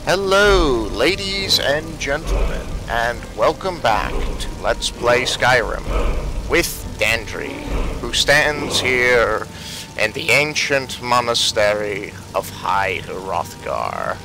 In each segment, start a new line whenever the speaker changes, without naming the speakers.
Hello, ladies and gentlemen, and welcome back to Let's Play Skyrim with Dandri, who stands here in the ancient monastery of High Hrothgar.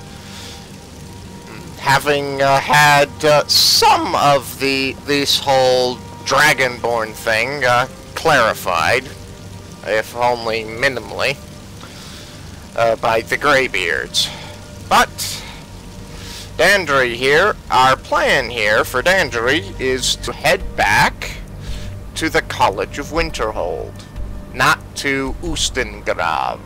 Having had some of this whole Dragonborn thing clarified, if only minimally, by the Greybeards. But Dandri here, our plan here for Dandri is to head back to the College of Winterhold, not to Ustengrav.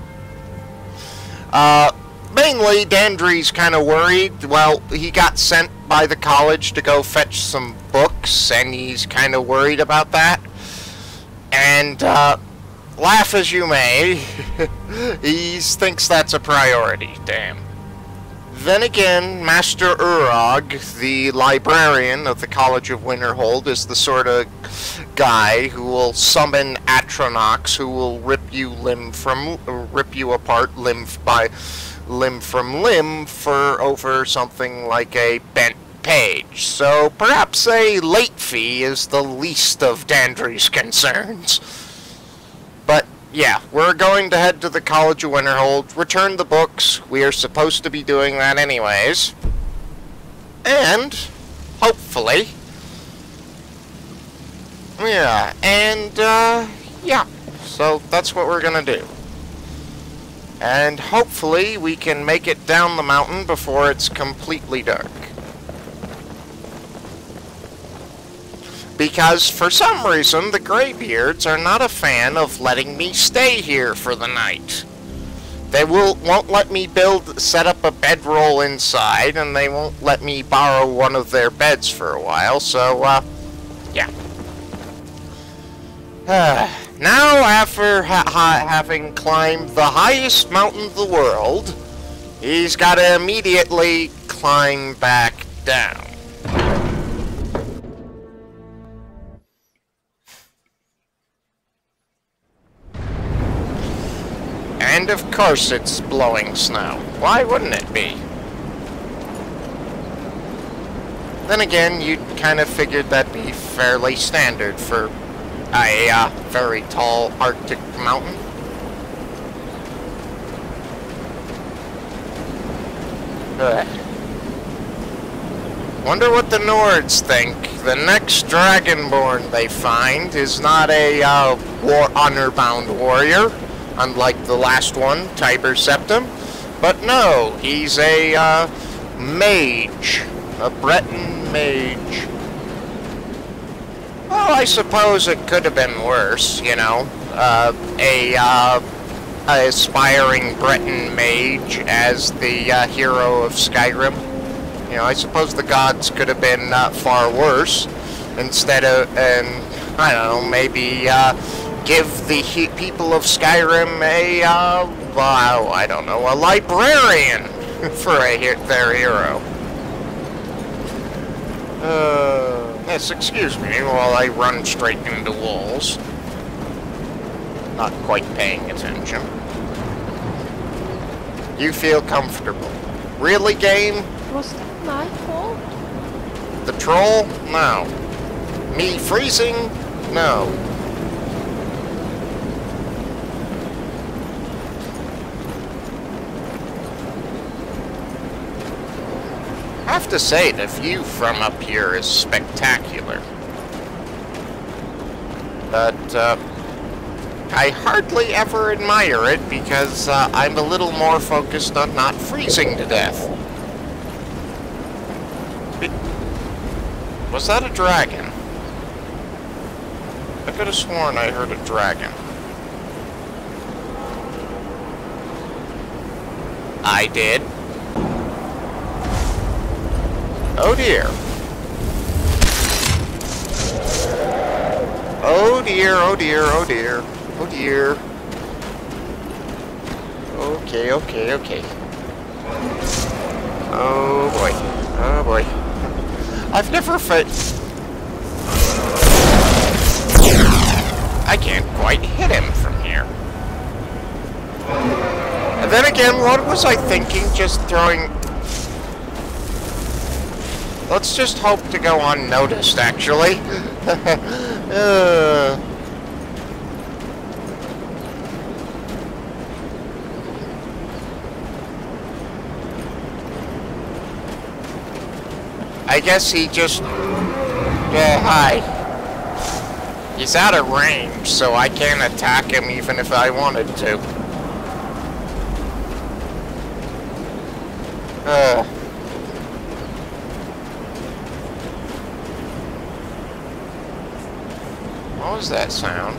Mainly, Dandri's kind of worried. Well, he got sent by the college to go fetch some books, and he's kind of worried about that. And, laugh as you may, he thinks that's a priority to him. Then again, Master Urog, the librarian of the College of Winterhold, is the sort of guy who will summon Atronachs who will rip you apart limb from limb for over something like a bent page. So perhaps a late fee is the least of Dandri's concerns. But yeah, we're going to head to the College of Winterhold, return the books. We are supposed to be doing that anyways. And, hopefully... yeah, so that's what we're gonna do. And hopefully we can make it down the mountain before it's completely dark. Because, for some reason, the Greybeards are not a fan of letting me stay here for the night. They won't let me set up a bedroll inside, and they won't let me borrow one of their beds for a while, so, yeah. Now, after having climbed the highest mountain of the world, he's got to immediately climb back down. And of course it's blowing snow. Why wouldn't it be? Then again, you'd kind of figured that'd be fairly standard for a very tall Arctic mountain. Wonder what the Nords think. The next Dragonborn they find is not a honor-bound warrior, unlike the last one, Tiber Septim. But no, he's a mage. A Breton mage. Well, I suppose it could have been worse, you know. A aspiring Breton mage as the hero of Skyrim. You know, I suppose the gods could have been far worse. Instead of, I don't know, maybe give the people of Skyrim a, well, I don't know, a librarian for their hero. Yes, excuse me while I run straight into walls. Not quite paying attention. You feel comfortable. Really, game?
Was that my fault?
The troll? No. Me freezing? No. I have to say, the view from up here is spectacular. But, I hardly ever admire it because I'm a little more focused on not freezing to death. Was that a dragon? I could have sworn I heard a dragon. I did. Oh dear. Oh dear, oh dear, oh dear. Oh dear. Okay, okay, okay. Oh boy. Oh boy. I've never I can't quite hit him from here. And then again, what was I thinking just throwing Let's just hope to go unnoticed, actually. I guess he just... Yeah, hi. He's out of range, so I can't attack him even if I wanted to. What was that sound?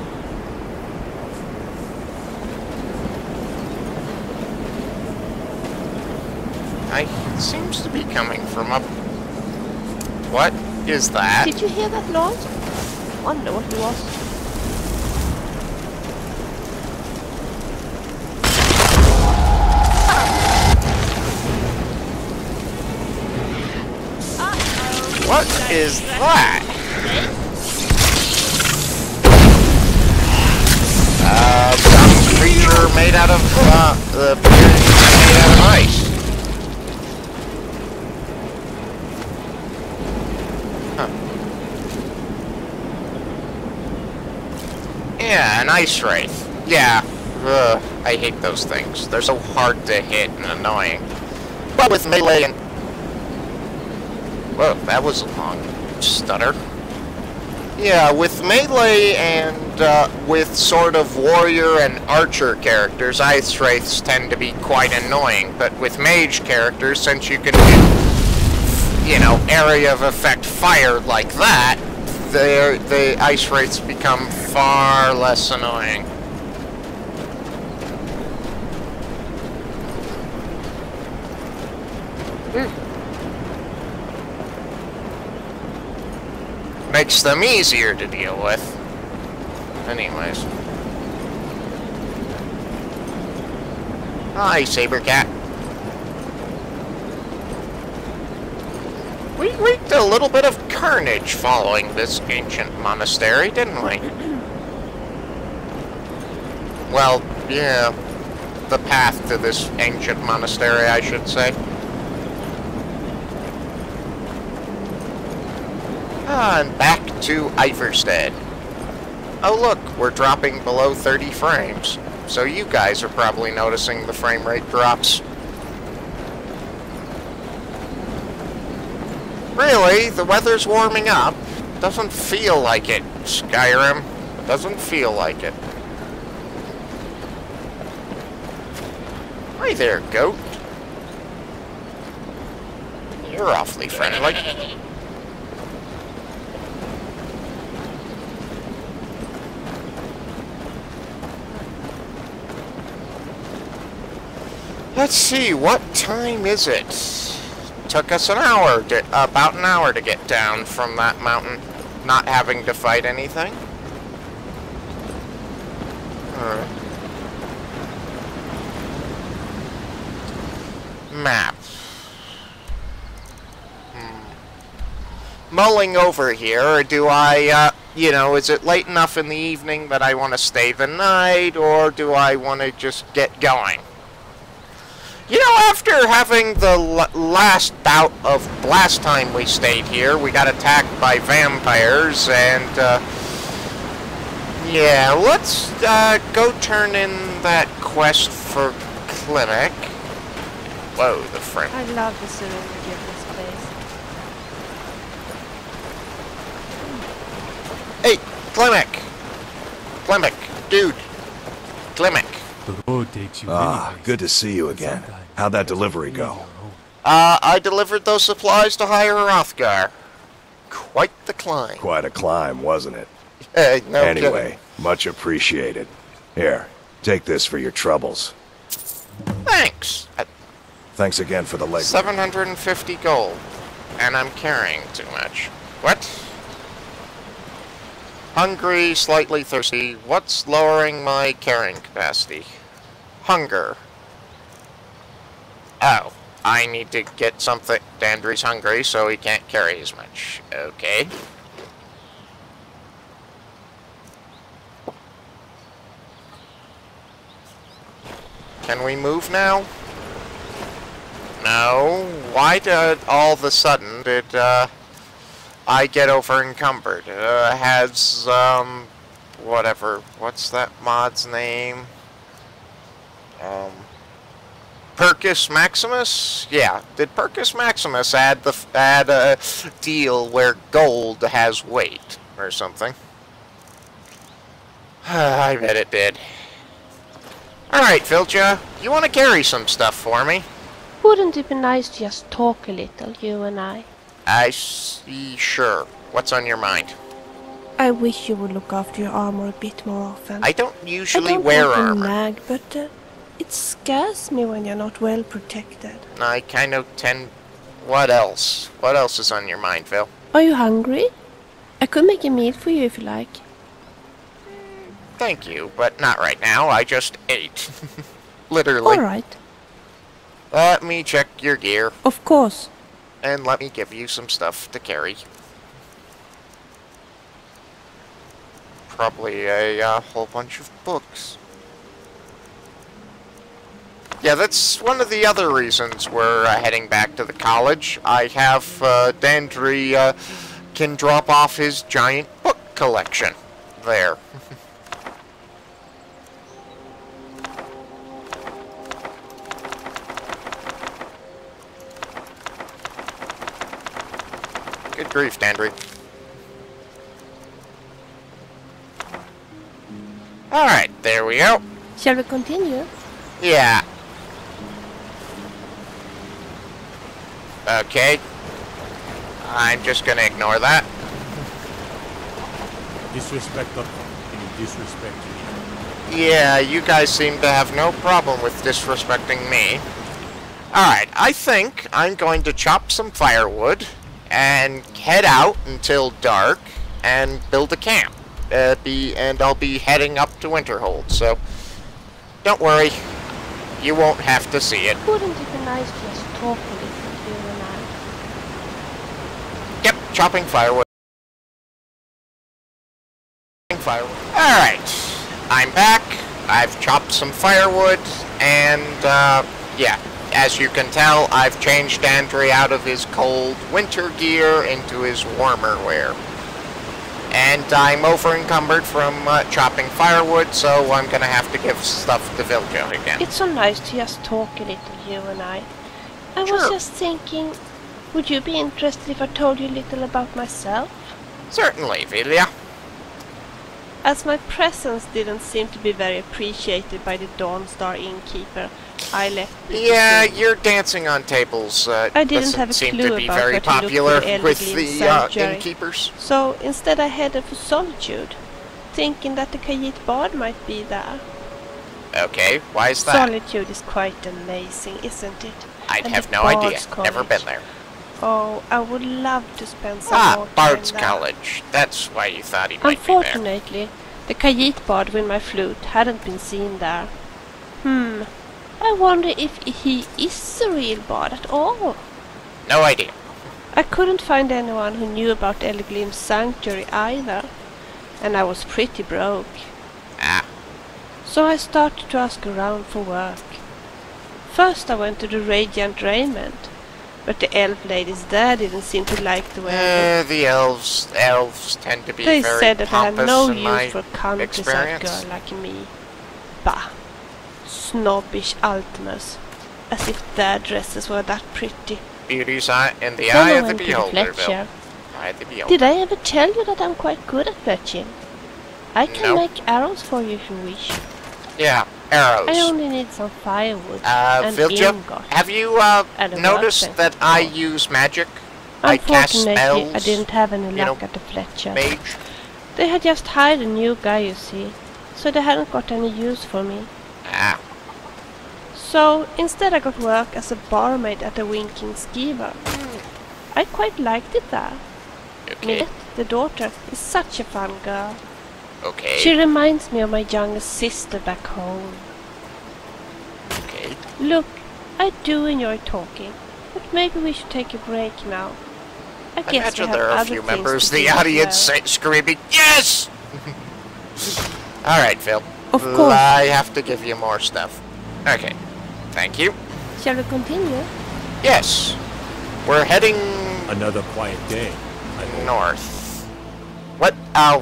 It seems to be coming from up... What is that?
Did you hear that noise? I wonder what it was.
What is that? Some creature made out of, made out of ice. Huh. Yeah, an ice wraith. Yeah. I hate those things. They're so hard to hit and annoying. But with melee and... Whoa, that was a long stutter. Yeah, with melee and with sort of warrior and archer characters, ice wraiths tend to be quite annoying. But with mage characters, since you can do, you know, area of effect fire like that, the ice wraiths become far less annoying. Makes them easier to deal with. Anyways. Hi, Sabercat. We wreaked a little bit of carnage following this ancient monastery, didn't we? Well, yeah. The path to this ancient monastery, I should say. And back to Ivarstead. Oh look, we're dropping below 30 frames. So you guys are probably noticing the frame rate drops. Really, the weather's warming up. Doesn't feel like it, Skyrim. It doesn't feel like it. Hi there, goat. You're awfully friendly. Let's see, what time is it? Took us an hour, about an hour to get down from that mountain, not having to fight anything. Alright. Map. Mulling over here, do I, you know, is it late enough in the evening that I want to stay the night, or do I want to just get going? You know, after having the last bout of last time we stayed here, we got attacked by vampires, and, yeah, let's, go turn in that quest for Klimek. Whoa, the friend.
I love the serenity of this place.
Hey, Klimek! Klimek, dude. Klimek.
The road takes you
good to see you again. How'd that delivery go?
I delivered those supplies to Higher Hrothgar. Quite the climb.
Quite a climb, wasn't it?
No
Anyway,
kidding.
much appreciated. Here, take this for your troubles.
Thanks.
Thanks again for the leg.
750 gold. And I'm carrying too much. What? Hungry, slightly thirsty. What's lowering my carrying capacity? Hunger. Oh, I need to get something. Dandry's hungry, so he can't carry as much. Okay. Can we move now? No. Why did all of a sudden did I get over encumbered? Has whatever. What's that mod's name? Percus Maximus? Yeah. Did Percus Maximus add a deal where gold has weight or something? I bet it did. Alright, Vilja, you want to carry some stuff for me?
Wouldn't it be nice to just talk a little, you and I?
I see, sure. What's on your mind?
I wish you would look after your armor a bit more often.
I don't usually
I don't
wear
want to
armor.
nag, but it scares me when you're not well protected.
I kind of tend... What else? What else is on your mind, Phil?
Are you hungry? I could make a meal for you if you like.
Thank you, but not right now. I just ate. Literally.
Alright,
Let me check your gear,
of course.
and let me give you some stuff to carry. Probably a whole bunch of books. Yeah, that's one of the other reasons we're heading back to the college. I have Dandry can drop off his giant book collection there. Good grief, Dandry. Alright, there we go.
Shall we continue?
Yeah. Okay. I'm just gonna ignore that.
Disrespect or any disrespect you.
Yeah, you guys seem to have no problem with disrespecting me. Alright, I think I'm going to chop some firewood and head out until dark and build a camp. And I'll be heading up to Winterhold, so don't worry, you won't have to see it.
Wouldn't it be nice to just talk a little, you and I?
Yep, chopping firewood. Alright, I'm back. I've chopped some firewood, and yeah, as you can tell, I've changed Dandry out of his cold winter gear into his warmer wear. And I'm over encumbered from chopping firewood, so I'm gonna have to give stuff to Vilja again.
It's so nice to just talk a little, you and I. I was
Sure.
just thinking, would you be interested if I told you a little about myself?
Certainly, Vilja.
As my presence didn't seem to be very appreciated by the Dawnstar innkeeper, I left.
Yeah, your dancing on tables
I didn't
doesn't
have a
seem
clue
to be
about
very
where to look
popular
for
with
Eldergleam
the
Sanctuary.
innkeepers.
So instead I headed for Solitude, thinking that the Khajiit Bard might be there.
Okay, why is that?
Solitude is quite amazing, isn't it?
I'd
And
have
the
no idea.
Bard's
Never
College.
been there.
Oh, I would love to spend some more time
Bard's
there.
College. That's why you thought he might be there.
Unfortunately, the Khajiit Bard with my flute hadn't been seen there. I wonder if he is a real bard at all.
No idea.
I couldn't find anyone who knew about Eldergleam Sanctuary either, and I was pretty broke.
Ah,
So I started to ask around for work. First I went to the Radiant Raiment, but the elf ladies there didn't seem to like the way I looked.
the elves tend to be
They
very
said that I had
pompous
no
in my
use for a countryside
experience.
girl like me. Bah, snobbish Altmers, as if their dresses were that pretty.
Beauty's eye in the
Then
eye
I
of the
went to the
beholder, Bill.
Fletcher.
Eye of the beholder.
Did I ever tell you that I'm quite good at fetching? I can
No.
make arrows for you if you wish.
Yeah, arrows.
I only need some firewood and
Vilja,
ingot.
have you
And a
noticed
workbench.
that I use magic? I cast
Unfortunately,
spells.
I didn't have any
you
luck
know,
at the Fletcher.
Mage.
They had just hired a new guy, you see, so they hadn't got any use for me.
Ah,
So instead I got work as a barmaid at a Winking Skeever. I quite liked it there.
okay,
Millet, the daughter, is such a fun girl.
okay,
She reminds me of my youngest sister back home.
okay.
Look, I do enjoy talking, but maybe we should take a break now. I
I
guess we
imagine
have
there are a
other
few
things
members
to
of the
do as
audience
well.
screaming, yes! Alright, Phil.
Of course.
I have to give you more stuff. Okay, thank you.
Shall we continue?
Yes, we're heading
Another quiet day.
North. What? Oh,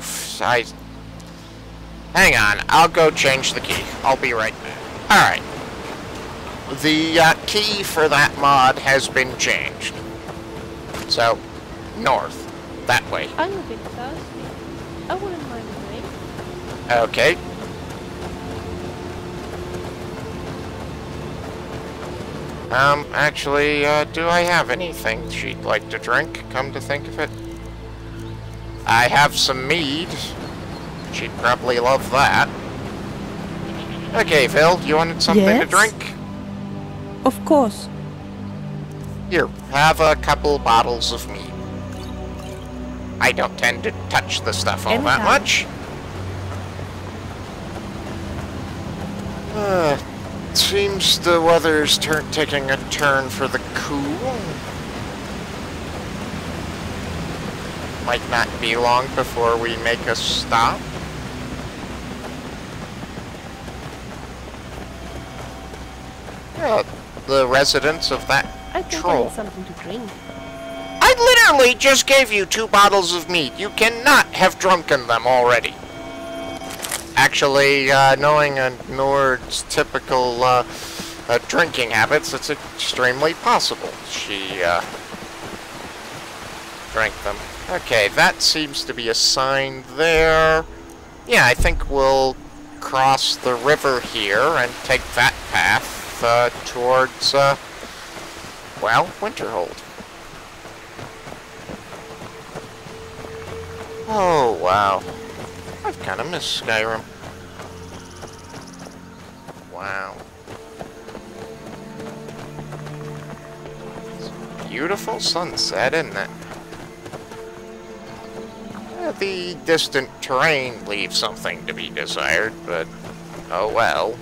hang on. I'll go change the key. I'll be right back. Alright. The key for that mod has been changed. So, north. That way.
I'm a bit thirsty. I wouldn't mind a drink.
Okay. Actually, do I have anything she'd like to drink, come to think of it? I have some mead. She'd probably love that. Okay, Phil, you wanted something to drink?
Of course.
Here, have a couple bottles of mead. I don't tend to touch the stuff all that much. Seems the weather's taking a turn for the cool. Might not be long before we make a stop. The residents of that
think I need something to drink.
I literally just gave you 2 bottles of mead. You cannot have drunken them already. Actually, knowing a Nord's typical drinking habits, it's extremely possible she drank them. Okay, that seems to be a sign there. Yeah, I think we'll cross the river here and take that path towards, well, Winterhold. Oh, wow. I've kind of missed Skyrim. Wow. It's a beautiful sunset, isn't it? The distant terrain leaves something to be desired, but oh well.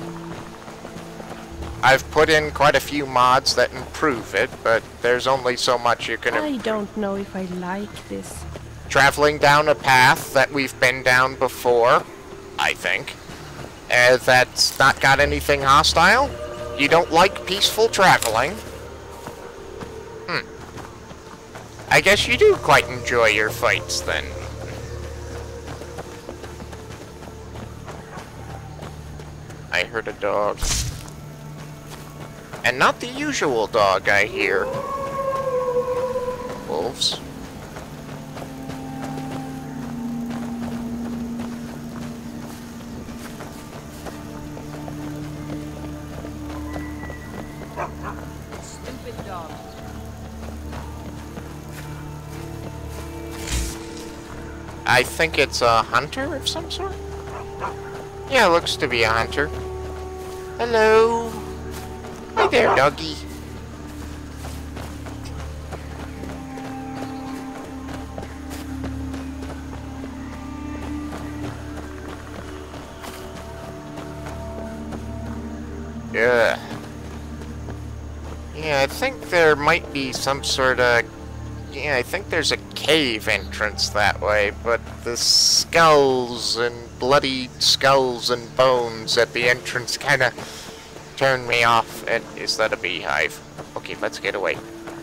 I've put in quite a few mods that improve it, but there's only so much you can improve.
I don't know if I like this.
Traveling down a path that we've been down before, I think. That's not got anything hostile? You don't like peaceful traveling? I guess you do quite enjoy your fights, then. I heard a dog. And not the usual dog I hear. Wolves.
Stupid dog.
I think it's a hunter of some sort? Yeah, looks to be a hunter. Hello. Hi there, doggy. Yeah. Yeah, I think there might be some sort of... Yeah, I think there's a cave entrance that way, but the skulls and bloody skulls and bones at the entrance kind of turned me off. And is that a beehive? Okay, let's get away.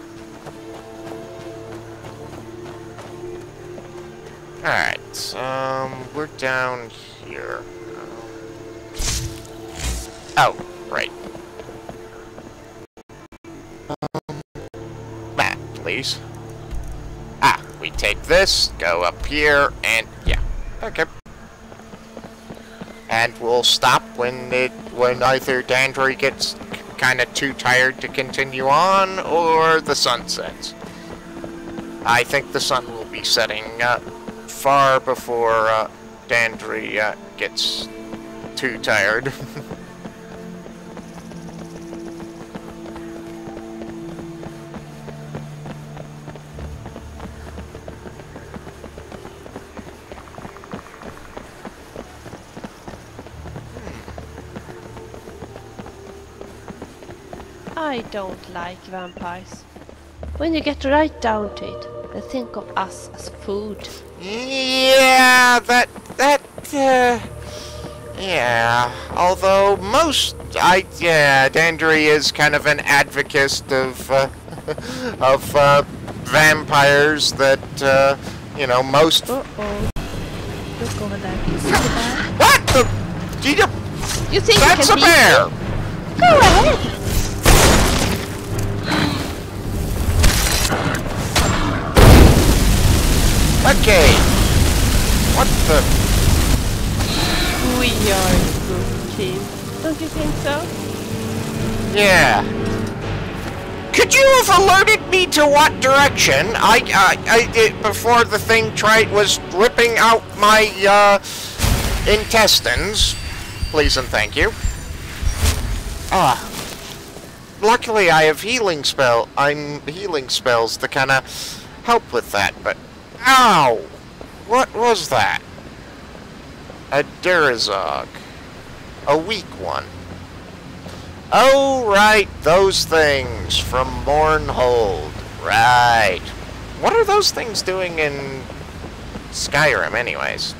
Alright, we're down here. Oh, right. Map, please. Ah, we take this, go up here, and yeah. Okay. And we'll stop when either Dandry gets kind of too tired to continue on, or the sun sets. I think the sun will be setting far before Dandry gets too tired.
I don't like vampires. When you get right down to it, they think of us as food.
Yeah, yeah. Although Dandry is kind of an advocate of vampires that, you know, most...
Uh-oh. Look over there. Can you see the bear?
What the...
You think
That's
you
a
can
bear!
beat me? Go ahead!
Okay. What the...
We are a good team. Don't you think so?
Yeah. Could you have alerted me to what direction? Before the thing was ripping out my, intestines. Please and thank you. Luckily I have healing spells to kinda help with that, but... Ow! What was that? A Durazog. A weak one. Oh, right, those things from Mournhold. Right. What are those things doing in Skyrim, anyways?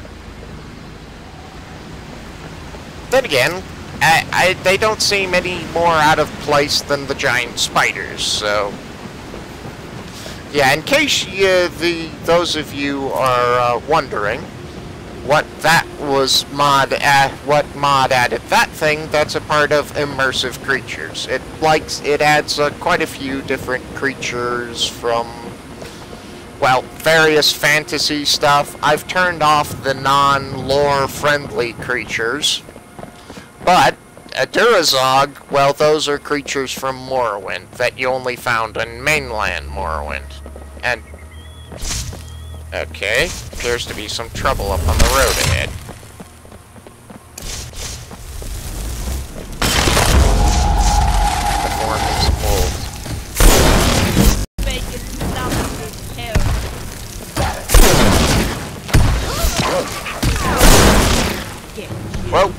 Then again, they don't seem any more out of place than the giant spiders, so... Yeah, in case those of you are wondering what that was what mod added that thing, that's a part of immersive creatures. It adds quite a few different creatures from, well, various fantasy stuff. I've turned off the non-lore friendly creatures, but a Durazog, well, those are creatures from Morrowind that you only found in mainland Morrowind. And okay, appears to be some trouble up on the road ahead. The form is wolves.
Make it stop this hell.
Whoa,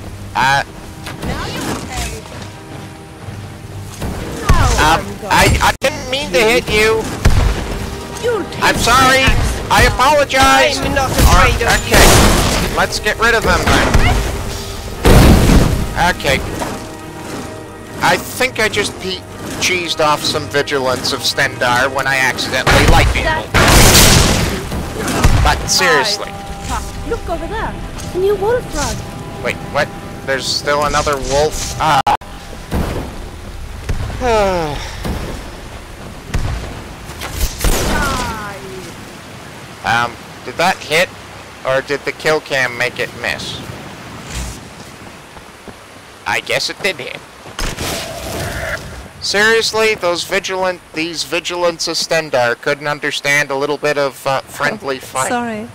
I didn't mean to hit you. I'm sorry. I apologize.
I'm not afraid of you.
Okay, let's get rid of them then. Okay. I think I just cheesed off some vigilance of Stendarr when I accidentally lightning bolted. But seriously.
Look over there. A new wolf rug.
Wait, what? There's still another wolf? Did that hit, or did the kill cam make it miss? I guess it did hit. Seriously, these vigilants of Stendarr couldn't understand a little bit of friendly fight.
Sorry.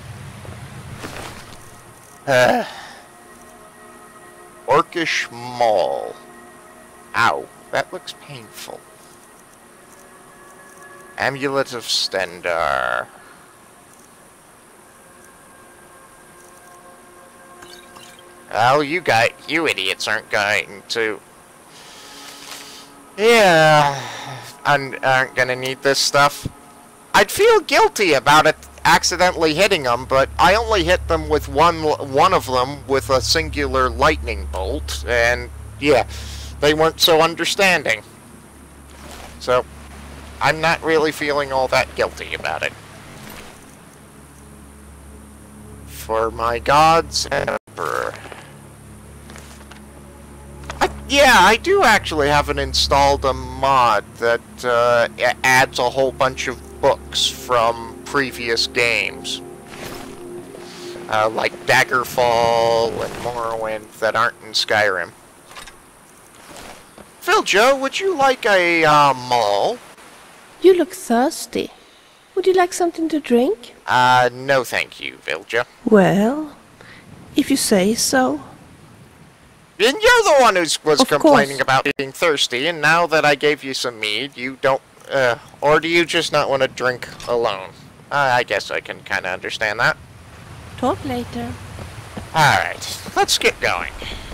Orcish Maul. Ow, that looks painful. Amulet of Stendarr. Oh, you idiots aren't going to... Yeah, aren't gonna need this stuff. I'd feel guilty about it accidentally hitting them, but I only hit them with one of them with a singular lightning bolt, and yeah, they weren't so understanding. So, I'm not really feeling all that guilty about it. For my gods and Emperor. Yeah, I do actually have installed a mod that adds a whole bunch of books from previous games. Like Daggerfall and Morrowind that aren't in Skyrim. Vilja, would you like a mall?
You look thirsty. Would you like something to drink?
No thank you, Vilja.
Well, if you say so.
And you're the one who was
Of
complaining
course.
about being thirsty, and now that I gave you some mead, you don't, or do you just not want to drink alone? I guess I can kind of understand that.
Talk later.
Alright, let's get going.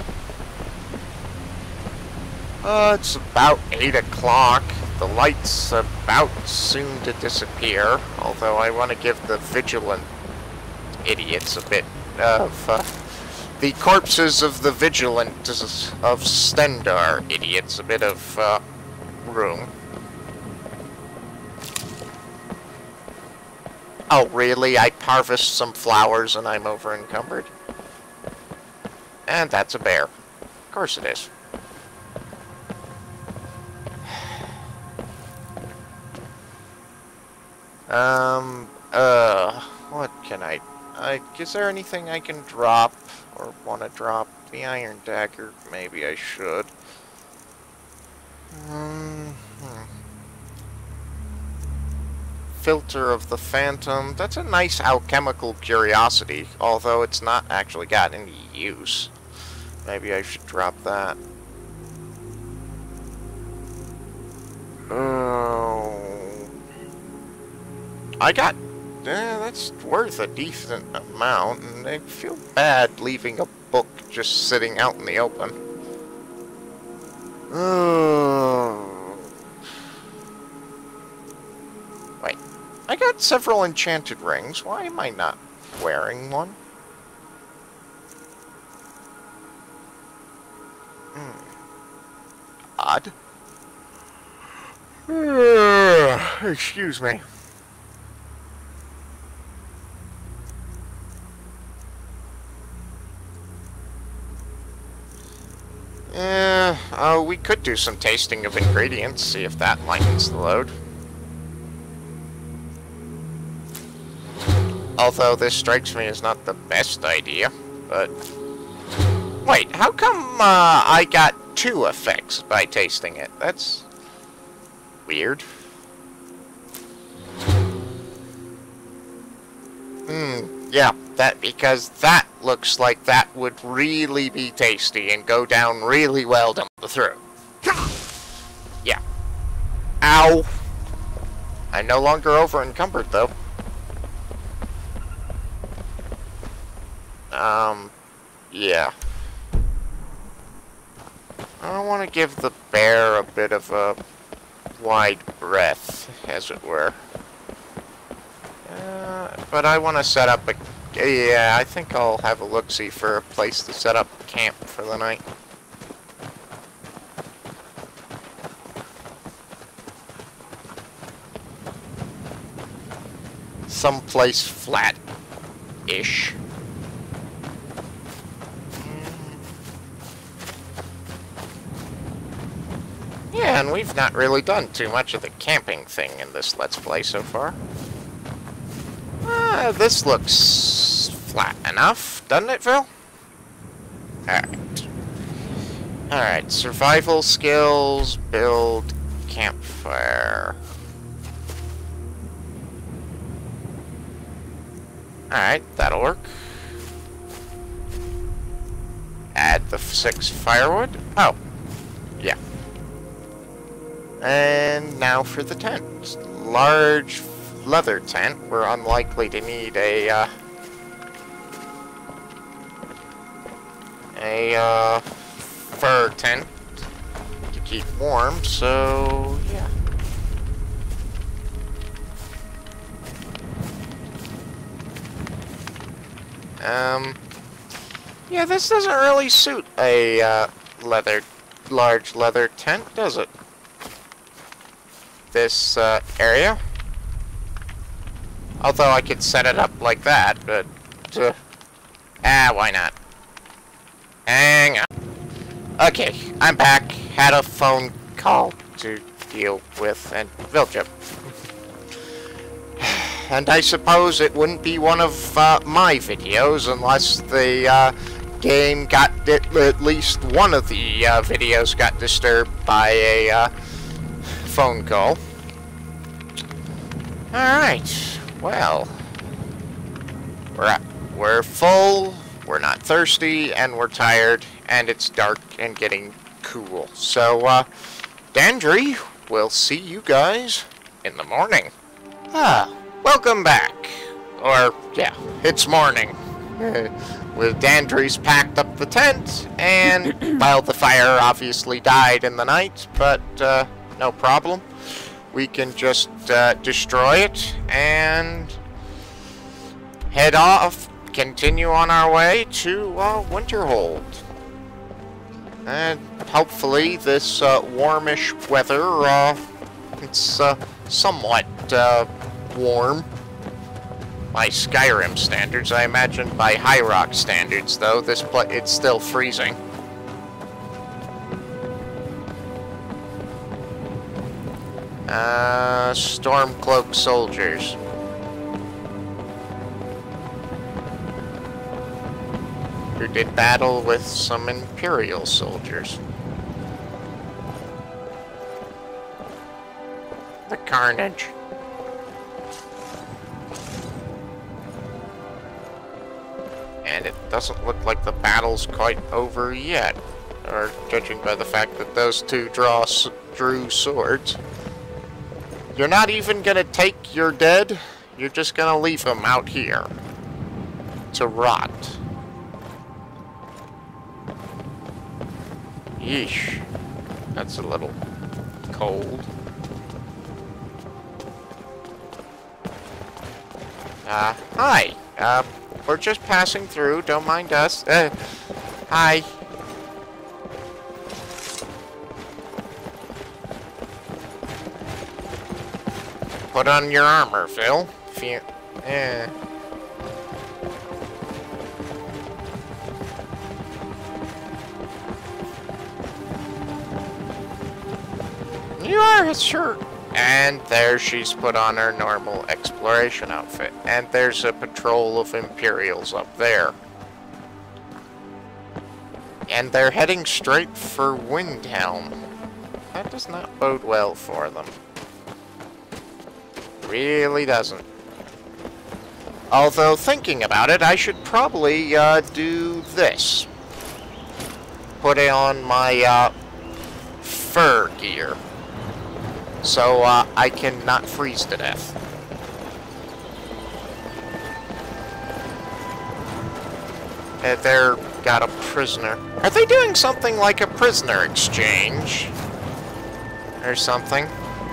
It's about 8 o'clock. The light's about soon to disappear, although I want to give the vigilant idiots a bit of, the corpses of the vigilant of Stendarr idiots a bit of, room. Oh, really? I harvest some flowers and I'm over encumbered? And that's a bear. Of course it is. What can I... is there anything I can drop or want to drop? The iron dagger, maybe I should. Filter of the Phantom. That's a nice alchemical curiosity, although it's not actually got any use. Maybe I should drop that. Oh... I got... that's worth a decent amount, and I feel bad leaving a book just sitting out in the open. Wait. I got several enchanted rings. Why am I not wearing one? Odd. Excuse me. We could do some tasting of ingredients, see if that lightens the load. Although this strikes me as not the best idea, but... Wait, how come I got 2 effects by tasting it? That's... weird. Yeah, because that looks like that would really be tasty and go down really well down the throat. Yeah. Ow! I'm no longer over encumbered, though. Yeah. I want to give the bear a bit of a wide breath, as it were. But I want to set up a... Yeah, I think I'll have a look-see for a place to set up camp for the night. Someplace flat-ish. Yeah, and we've not really done too much of the camping thing in this Let's Play so far. This looks flat enough, doesn't it, Phil? Alright. Alright, survival skills, build, campfire. Alright, that'll work. Add the 6 firewood. Oh, yeah. And now for the tent. Large leather tent. We're unlikely to need a fur tent to keep warm, so yeah. Yeah, this doesn't really suit a large leather tent, does it? This area. Although I could set it up like that, but... why not? Hang on. Okay, I'm back. Had a phone call to deal with, and Vilja. And I suppose it wouldn't be one of my videos unless the game got... at least one of the videos got disturbed by a phone call. Alright. Well, we're full, we're not thirsty, and we're tired, and it's dark and getting cool. So, Dandry, we'll see you guys in the morning. Welcome back. Or, yeah, it's morning. With Dandry's packed up the tent, and, well, the fire obviously died in the night, but, no problem. We can just destroy it and head off, continue on our way to Winterhold. And hopefully this warmish weather, it's somewhat warm. by Skyrim standards. I imagine by High Rock standards, though, it's still freezing. Stormcloak soldiers. Who did battle with some Imperial soldiers. The carnage. And it doesn't look like the battle's quite over yet, or judging by the fact that those two drew swords. You're not even gonna take your dead, you're just gonna leave them out here to rot. Yeesh. That's a little cold. Hi. We're just passing through, don't mind us. Hi. Put on your armor, Phil. You are, sure. And there she's put on her normal exploration outfit. And there's a patrol of Imperials up there. And they're heading straight for Windhelm. That does not bode well for them. Really doesn't. Although, thinking about it, I should probably do this. Put on my fur gear. So I can not freeze to death. They're got a prisoner. Are they doing something like a prisoner exchange? Or something?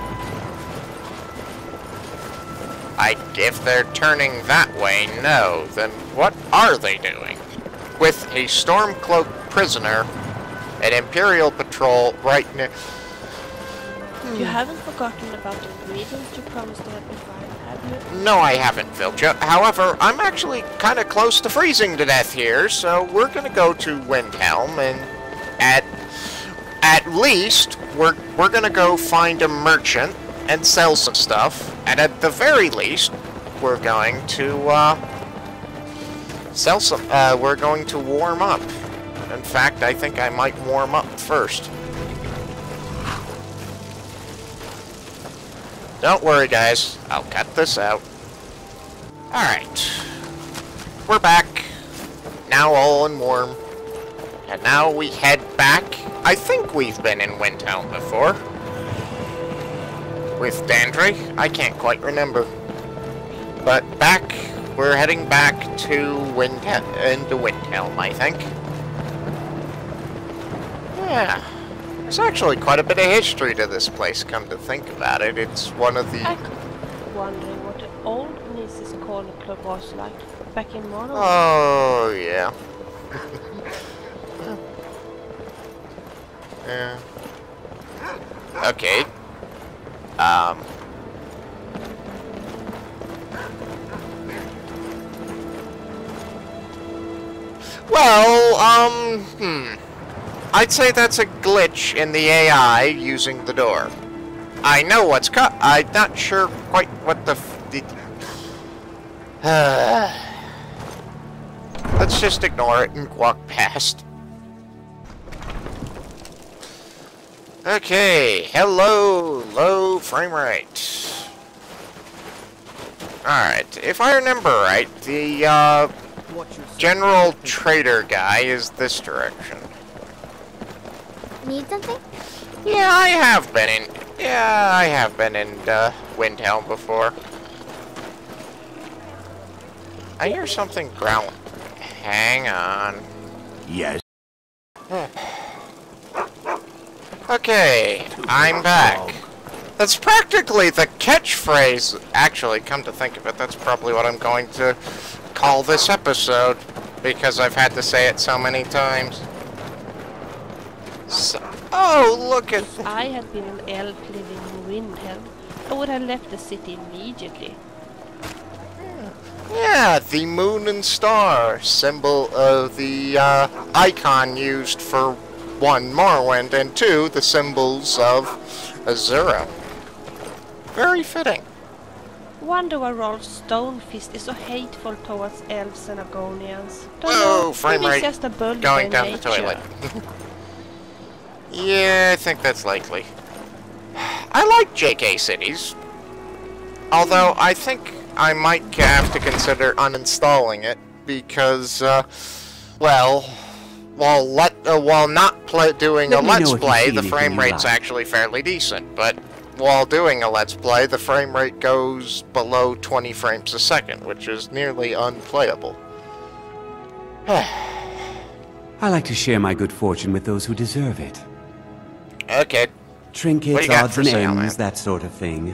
If they're turning that way, no. Then what are they doing? With a Stormcloak prisoner, an Imperial patrol right near...
You haven't forgotten about the ingredients you promised to help me find, have you?
No, I haven't, Filcha. However, I'm actually kind of close to freezing to death here, so we're gonna go to Windhelm, and at least we're gonna go find a merchant and sell some stuff, and at the very least, we're going to sell some. We're going to warm up. In fact, I think I might warm up first. Don't worry, guys. I'll cut this out. Alright. We're back. Now all and warm. And now we head back. I think we've been in Windhelm before. With Dandre. I can't quite remember. But we're heading back to Windhelm, I think. Yeah. There's actually quite a bit of history to this place, come to think about it. It's one of the...
I'm wondering what the old Nice's Corner Club was like back in Mono.
Oh, yeah. Yeah. Okay. Well, I'd say that's a glitch in the AI using the door. I know what's I'm not sure quite what let's just ignore it and walk past. Okay, hello, low frame rate. Alright, if I remember right, the general trader guy is this direction.
Need something?
Yeah, I have been in Windhelm before. I hear something growling. Hang on.
Yes.
Okay, I'm back. That's practically the catchphrase. Actually, come to think of it, that's probably what I'm going to call this episode, because I've had to say it so many times. So, oh, look at...
If I had been an elf living in Windhelm, I would have left the city immediately.
Yeah, the moon and star, symbol of the icon used for 1, Morrowind, and 2, the symbols of Azura. Very fitting.
Wonder why Rolf's Stonefist is so hateful towards elves and Argonians. Don't
Oh,
know,
frame
maybe
rate
it's just a bull
going
by
down the
nature.
toilet. Yeah, I think that's likely. I like JK Cities. Although, I think I might have to consider uninstalling it because, while not doing a Let's Play, the frame rate's actually fairly decent, but while doing a Let's Play, the frame rate goes below 20 frames a second, which is nearly unplayable.
I like to share my good fortune with those who deserve it.
Okay. What do
Trinkets,
you got
odds
for
and
sale,
ends,
man?
that sort of thing.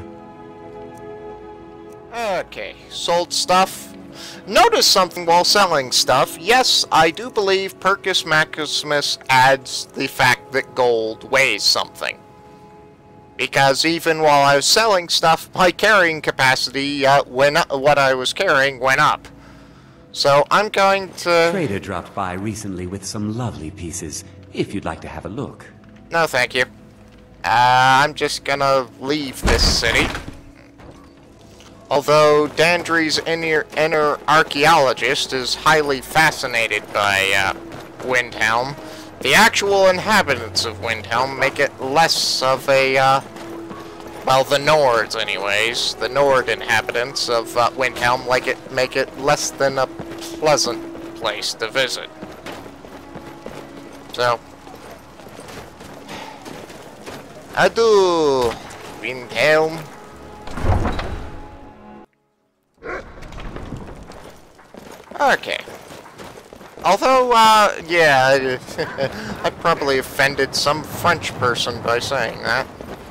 Okay, sold stuff. Notice something while selling stuff. Yes, I do believe Percus Maximus adds the fact that gold weighs something. Because even while I was selling stuff, my carrying capacity went up, what I was carrying went up. So I'm going to...
Trader dropped by recently with some lovely pieces, if you'd like to have a look.
No, thank you. I'm just gonna leave this city. Although Dandry's inner archaeologist is highly fascinated by Windhelm, the actual inhabitants of Windhelm make it less of a, well, the Nords anyways, the Nord inhabitants of Windhelm make it less than a pleasant place to visit. So, adieu, Windhelm. Okay. Although, yeah, I probably offended some French person by saying that.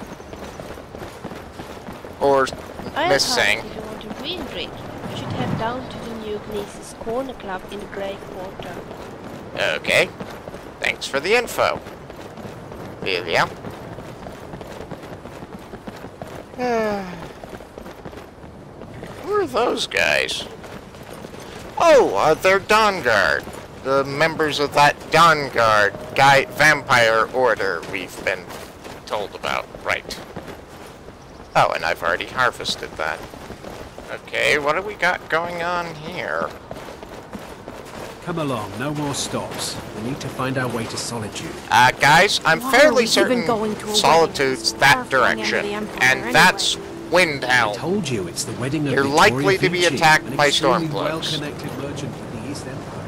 Or missaying.
If you want to real drink, you should head down to the new Gnesis Corner Club in the Grey Quarter.
Okay. Thanks for the info. Yeah. Who are those guys? Oh, they're Dawnguard. The members of that Dawnguard vampire order we've been told about, right. Oh, and I've already harvested that. Okay, what do we got going on here?
Come along, no more stops. We need to find our way to Solitude.
Guys, I'm fairly certain Solitude's that direction, and that's Windhelm.
I told you it's the wedding of
You're
Victoria
likely to be
Vici,
attacked
an
by
extremely
Stormcloaks.
well-connected merchant for the East Empire.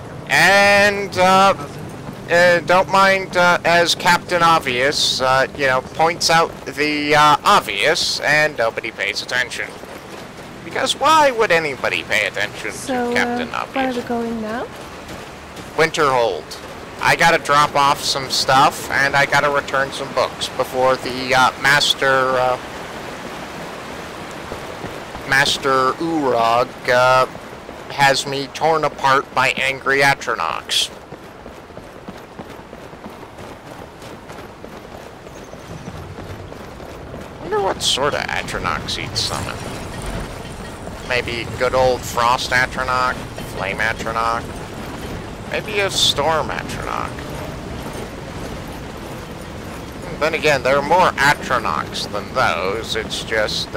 And, don't mind, as Captain Obvious, you know, points out the, obvious, and nobody pays attention. Because why would anybody pay attention to Captain
where are
Obvious?
we going now?
Winterhold. I gotta drop off some stuff, and I gotta return some books before the, Master Urag, has me torn apart by angry Atronachs. I wonder what sort of Atronachs he'd summon. Maybe good old Frost Atronach, Flame Atronach, maybe a Storm Atronach. Then again, there are more Atronachs than those, it's just,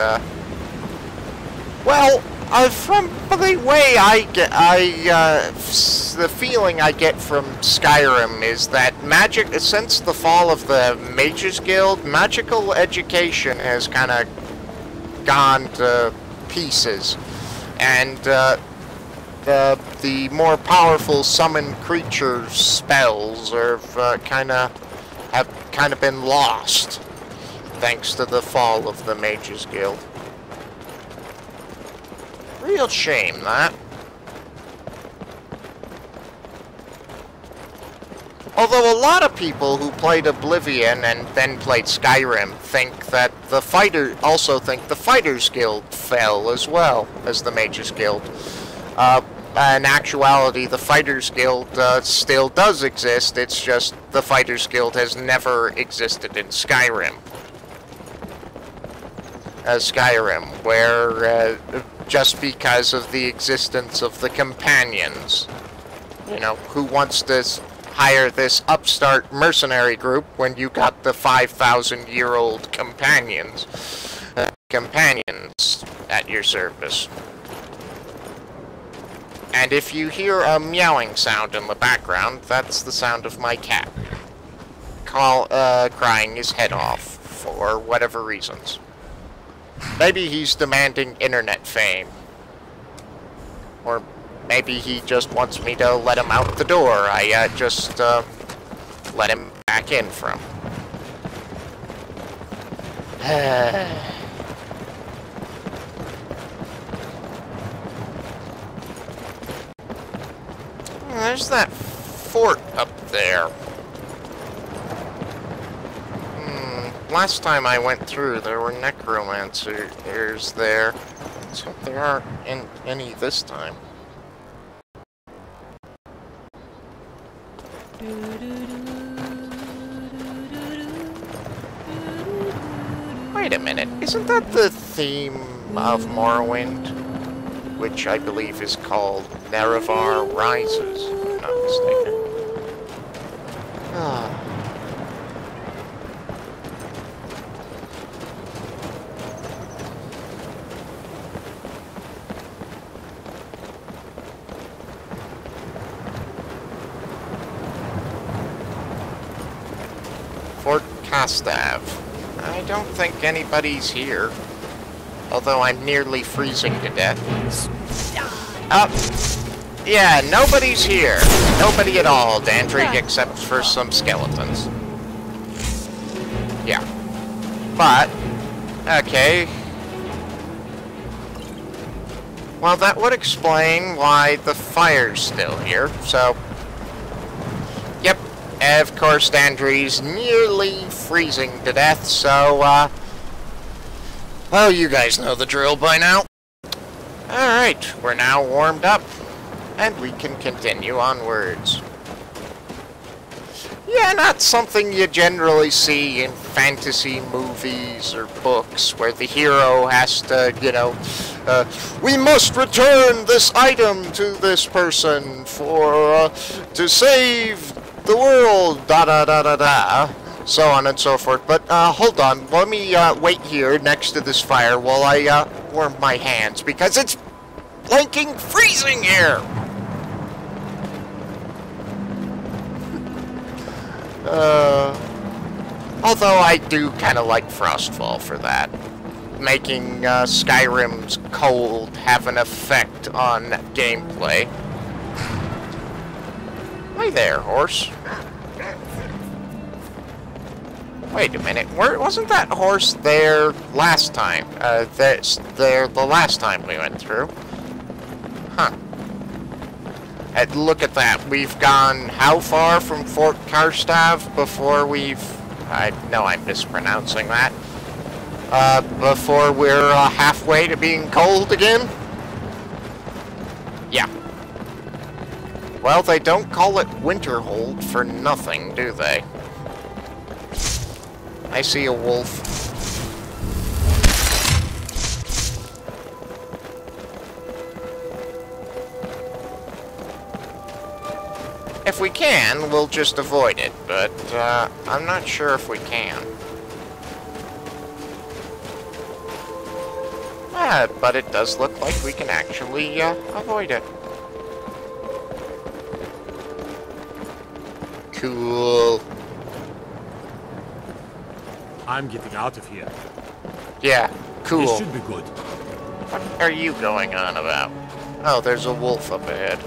well, from the way I get, the feeling I get from Skyrim is that since the fall of the Mages Guild, magical education has kind of gone to pieces, and the more powerful summon creature spells have kind of been lost thanks to the fall of the Mages Guild. Real shame, that. Although a lot of people who played Oblivion and then played Skyrim think that the Fighters Guild fell as well as the Mages Guild. In actuality, the Fighters Guild still does exist, it's just the Fighters Guild has never existed in Skyrim. Where just because of the existence of the companions. You know, who wants to hire this upstart mercenary group when you got the 5,000-year-old companions at your service? And if you hear a meowing sound in the background, that's the sound of my cat crying his head off for whatever reasons. Maybe he's demanding internet fame. Or maybe he just wants me to let him out the door. I just let him back in from. There's that fort up there. Last time I went through, there were necromancers there. Let's hope there aren't any this time. Wait a minute, isn't that the theme of Morrowind? Which I believe is called Nerevar Rises, if I'm not mistaken. Fort Castav. I don't think anybody's here. Although I'm nearly freezing to death. Yeah, nobody's here. Nobody at all, Dandrig, except for some skeletons. Yeah. But, okay. Well, that would explain why the fire's still here, so... Yep, of course Dandry's nearly freezing to death, so, well, you guys know the drill by now. Alright, we're now warmed up, and we can continue onwards. Yeah, not something you generally see in fantasy movies or books, where the hero has to, you know, we must return this item to this person for, to save the world, da-da-da-da-da. So on and so forth. But, hold on. Let me, wait here next to this fire while I, warm my hands, because it's blanking freezing here! Although I do kind of like Frostfall for that. Making, Skyrim's cold have an effect on gameplay. Hi there, horse. Wait a minute, wasn't that horse there last time? The last time we went through. Huh. And look at that, we've gone how far from Fort Karstav before I know I'm mispronouncing that. Before we're halfway to being cold again? Yeah. Well, they don't call it Winterhold for nothing, do they? I see a wolf. If we can, we'll just avoid it, but I'm not sure if we can. But it does look like we can actually avoid it. Cool.
I'm getting out of here.
Yeah, cool.
This should be good.
What are you going on about? Oh, there's a wolf up ahead.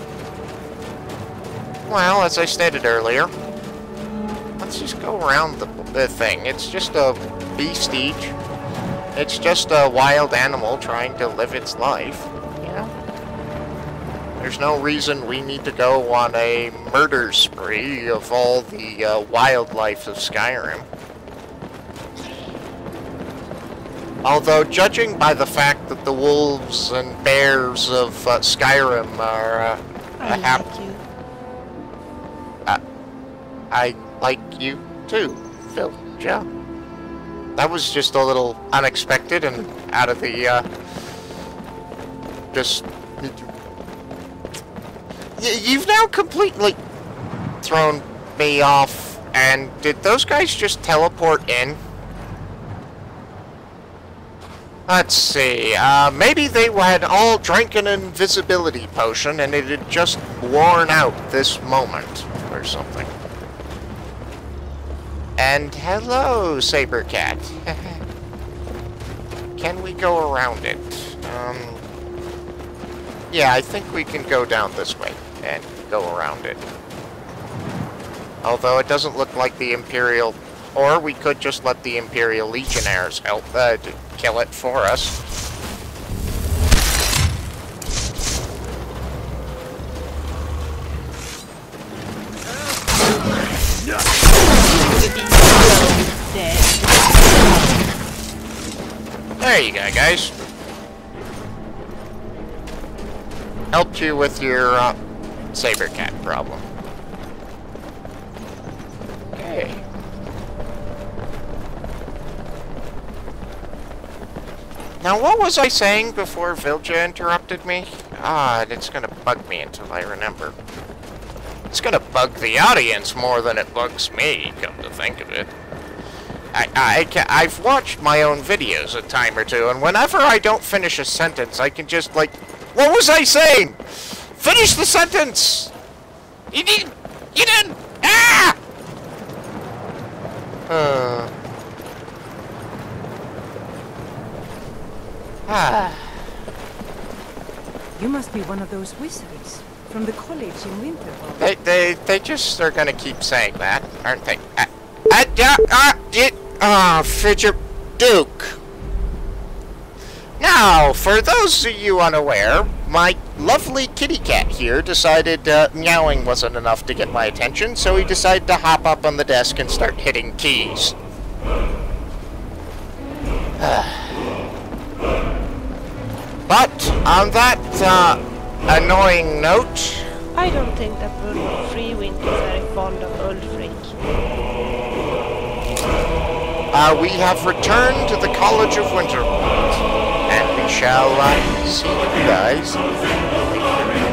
Well, as I stated earlier, let's just go around the thing. It's just a beastie. It's just a wild animal trying to live its life, you know? There's no reason we need to go on a murder spree of all the wildlife of Skyrim. Although, judging by the fact that the wolves and bears of Skyrim are
I like you.
I like you too, Phil. Yeah. That was just a little unexpected and out of the just... You've now completely thrown me off, and did those guys just teleport in? Let's see, maybe they had all drank an invisibility potion and it had just worn out this moment, or something. And hello, Sabercat. Can we go around it? Yeah, I think we can go down this way and go around it. Although it doesn't look like the Imperial... Or we could just let the Imperial Legionnaires help to kill it for us. There you go, guys. Helped you with your Sabercat problem. Okay. Now, what was I saying before Vilja interrupted me? It's gonna bug me until I remember. It's gonna bug the audience more than it bugs me, come to think of it. I've watched my own videos a time or two, and whenever I don't finish a sentence, I can just, like... What was I saying? Finish the sentence! You didn't! Ah!
You must be one of those wizards from the college in Winterhold.
They just are gonna keep saying that, aren't they? Fidget Duke. Now, for those of you unaware, my lovely kitty cat here decided meowing wasn't enough to get my attention, so he decided to hop up on the desk and start hitting keys. But, on that annoying note...
I don't think that Freewind is very fond of Ulfric.
We have returned to the College of Winterhold, and we shall see you guys later.